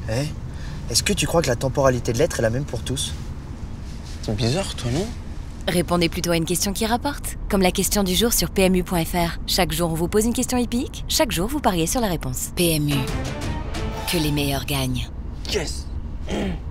Eh, est-ce que tu crois que la temporalité de l'être est la même pour tous? C'est bizarre, toi, non? Répondez plutôt à une question qui rapporte, comme la question du jour sur PMU.fr. Chaque jour, on vous pose une question hippique, chaque jour, vous pariez sur la réponse. PMU, que les meilleurs gagnent. Yes.